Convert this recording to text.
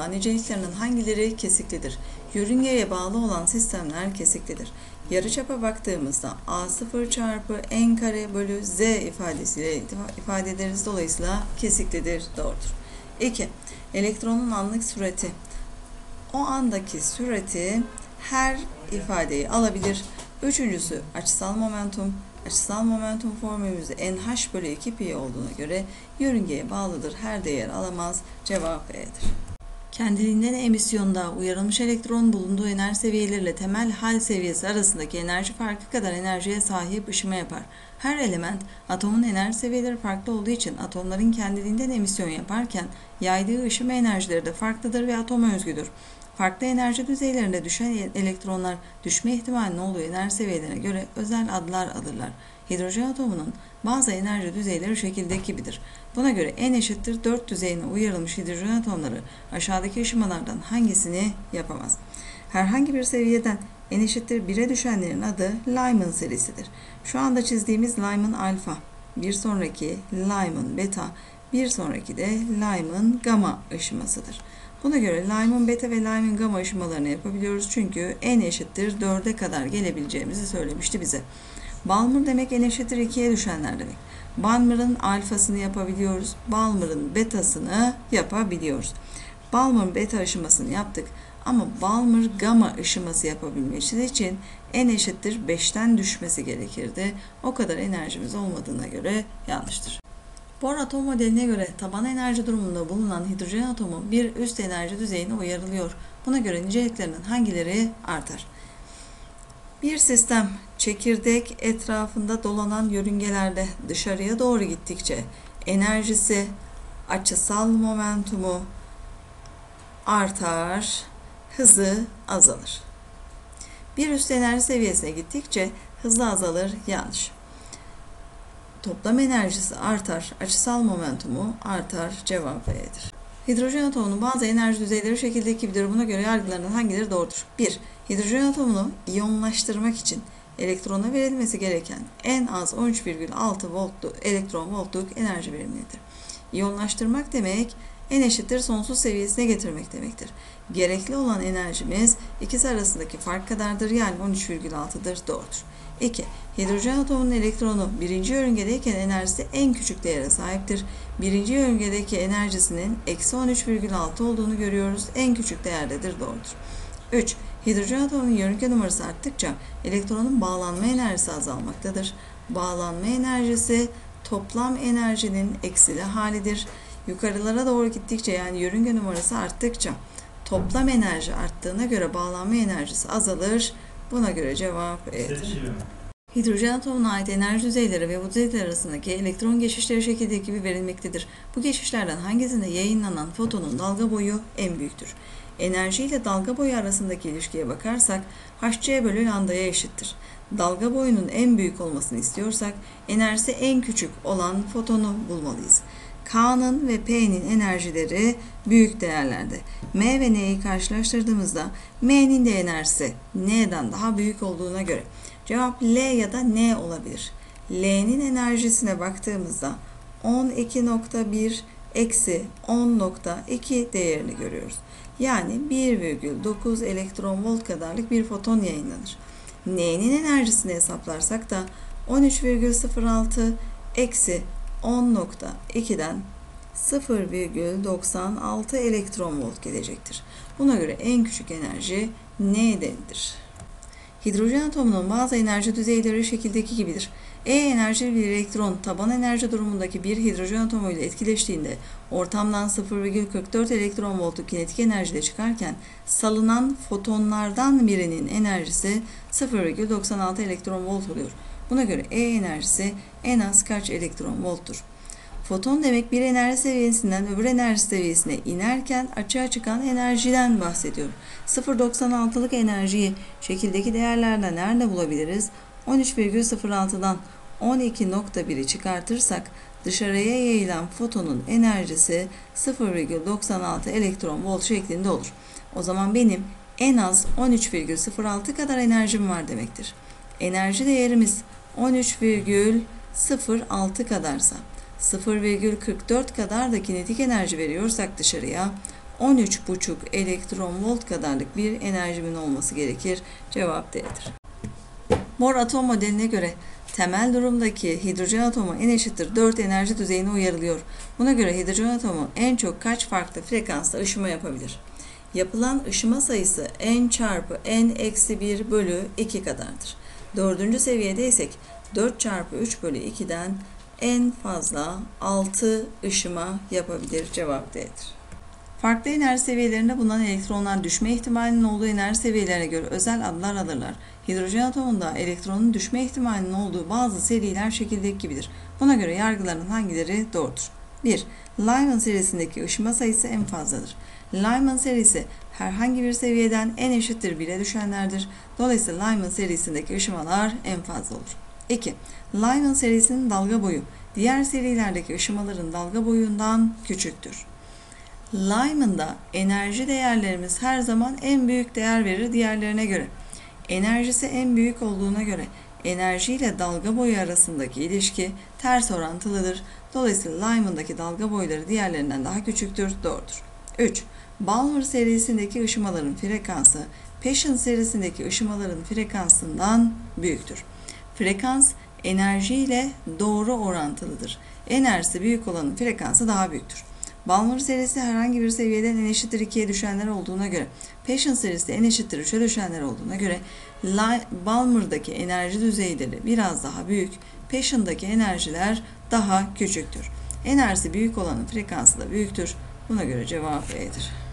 acaba niceliklerinin hangileri kesiklidir? Yörüngeye bağlı olan sistemler kesiklidir. Yarıçapa baktığımızda A0 çarpı n kare bölü z ifadesiyle ifade ederiz. Dolayısıyla kesiklidir. Doğrudur. 2. Elektronun anlık sürati. O andaki sürati her ifadeyi alabilir. Üçüncüsü açısal momentum. Açısal momentum formülümüzde nh bölü 2pi olduğuna göre yörüngeye bağlıdır. Her değer alamaz. Cevap E'dir. Kendiliğinden emisyonda uyarılmış elektron bulunduğu enerji seviyeleriyle temel hal seviyesi arasındaki enerji farkı kadar enerjiye sahip ışıma yapar. Her element atomun enerji seviyeleri farklı olduğu için atomların kendiliğinden emisyon yaparken yaydığı ışıma enerjileri de farklıdır ve atoma özgüdür. Farklı enerji düzeylerinde düşen elektronlar düşme ihtimalinin olduğu enerji seviyelerine göre özel adlar alırlar. Hidrojen atomunun bazı enerji düzeyleri şekildeki gibidir. Buna göre n eşittir 4 düzeyine uyarılmış hidrojen atomları aşağıdaki ışımalardan hangisini yapamaz? Herhangi bir seviyeden n eşittir 1'e düşenlerin adı Lyman serisidir. Şu anda çizdiğimiz Lyman alfa, bir sonraki Lyman beta, bir sonraki de Lyman gamma ışımasıdır. Buna göre Lyman beta ve Lyman gamma ışımalarını yapabiliyoruz çünkü n eşittir 4'e kadar gelebileceğimizi söylemişti bize. Balmer demek n eşittir 2'ye düşenler demek. Balmer'ın alfasını yapabiliyoruz. Balmer'ın betasını yapabiliyoruz. Balmer beta ışımasını yaptık. Ama Balmer gamma ışıması yapabilmesi için n eşittir 5'ten düşmesi gerekirdi. O kadar enerjimiz olmadığına göre yanlıştır. Bohr atom modeline göre taban enerji durumunda bulunan hidrojen atomu bir üst enerji düzeyine uyarılıyor. Buna göre niceliklerinin hangileri artar? Bir sistem çekirdek etrafında dolanan yörüngelerde dışarıya doğru gittikçe enerjisi, açısal momentumu artar, hızı azalır. Bir üst enerji seviyesine gittikçe hızı azalır, yanlış. Toplam enerjisi artar, açısal momentumu artar, cevap B'dir. Hidrojen atomunun bazı enerji düzeyleri şekildeki gibidir. Buna göre yargılarından hangileri doğrudur? 1. Hidrojen atomunu iyonlaştırmak için elektrona verilmesi gereken en az 13,6 voltluk elektron voltluk enerji verimlidir. İyonlaştırmak demek n eşittir sonsuz seviyesine getirmek demektir. Gerekli olan enerjimiz ikisi arasındaki fark kadardır, yani 13,6'dır, doğrudur. 2. Hidrojen atomunun elektronu birinci yörüngedeyken enerjisi en küçük değere sahiptir. Birinci yörüngedeki enerjisinin eksi 13,6 olduğunu görüyoruz. En küçük değerdedir, doğrudur. 3. Hidrojen atomunun yörünge numarası arttıkça elektronun bağlanma enerjisi azalmaktadır. Bağlanma enerjisi toplam enerjinin eksili halidir. Yukarılara doğru gittikçe, yani yörünge numarası arttıkça toplam enerji arttığına göre bağlanma enerjisi azalır. Buna göre cevap E'dir. Hidrojen atomuna ait enerji düzeyleri ve bu düzeyler arasındaki elektron geçişleri şekildeki gibi verilmektedir. Bu geçişlerden hangisinde yayınlanan fotonun dalga boyu en büyüktür? Enerji ile dalga boyu arasındaki ilişkiye bakarsak hc bölü lambdaya eşittir. Dalga boyunun en büyük olmasını istiyorsak enerjisi en küçük olan fotonu bulmalıyız. K'nın ve P'nin enerjileri büyük değerlerde. M ve N'yi karşılaştırdığımızda M'nin de enerjisi N'den daha büyük olduğuna göre cevap L ya da N olabilir. L'nin enerjisine baktığımızda 12,1 eksi 10,2 değerini görüyoruz. Yani 1,9 elektron volt kadarlık bir foton yayınlanır. N'nin enerjisini hesaplarsak da 13,06 eksi 10,2'den 0,96 elektron volt gelecektir. Buna göre en küçük enerji N'dendir. Hidrojen atomunun bazı enerji düzeyleri şekildeki gibidir. E enerjili bir elektron taban enerji durumundaki bir hidrojen atomuyla etkileştiğinde ortamdan 0,44 elektron voltluk kinetik enerjide çıkarken salınan fotonlardan birinin enerjisi 0,96 elektron volt oluyor. Buna göre E enerjisi en az kaç elektron volttur? Foton demek bir enerji seviyesinden öbür enerji seviyesine inerken açığa çıkan enerjiden bahsediyor. 0,96'lık enerjiyi şekildeki değerlerden nerede bulabiliriz? 13,06'dan 12,1'i çıkartırsak dışarıya yayılan fotonun enerjisi 0,96 elektron volt şeklinde olur. O zaman benim en az 13,06 kadar enerjim var demektir. Enerji değerimiz 13,06 kadarsa 0,44 kadar da kinetik enerji veriyorsak dışarıya 13,5 elektron volt kadarlık bir enerjimin olması gerekir. Cevap D'dir. Bohr atom modeline göre temel durumdaki hidrojen atomu n eşittir 4 enerji düzeyine uyarılıyor. Buna göre hidrojen atomu en çok kaç farklı frekansta ışıma yapabilir? Yapılan ışıma sayısı n çarpı n eksi 1 bölü 2 kadardır. Dördüncü seviyedeysek 4 çarpı 3 bölü 2'den en fazla 6 ışıma yapabilir. Cevap D'dir. Farklı enerji seviyelerinde bulunan elektronlar düşme ihtimalinin olduğu enerji seviyelerine göre özel adlar alırlar. Hidrojen atomunda elektronun düşme ihtimalinin olduğu bazı seriler şekildeki gibidir. Buna göre yargıların hangileri doğrudur? 1. Lyman serisindeki ışıma sayısı en fazladır. Lyman serisi herhangi bir seviyeden n eşittir 1'e düşenlerdir. Dolayısıyla Lyman serisindeki ışımalar en fazla olur. 2. Lyman serisinin dalga boyu diğer serilerdeki ışımaların dalga boyundan küçüktür. Lyman'da enerji değerlerimiz her zaman en büyük değer verir diğerlerine göre. Enerjisi en büyük olduğuna göre enerji ile dalga boyu arasındaki ilişki ters orantılıdır. Dolayısıyla Lyman'daki dalga boyları diğerlerinden daha küçüktür. Doğrudur. 3. Balmer serisindeki ışımaların frekansı Paschen serisindeki ışımaların frekansından büyüktür. Frekans enerji ile doğru orantılıdır. Enerjisi büyük olanın frekansı daha büyüktür. Balmer serisi herhangi bir seviyeden n eşittir 2'ye düşenler olduğuna göre, Paschen serisi n eşittir 3'e düşenler olduğuna göre Balmer'daki enerji düzeyleri biraz daha büyük, Paschen'daki enerjiler daha küçüktür. Enerjisi büyük olanın frekansı da büyüktür. Buna göre cevap E'dir.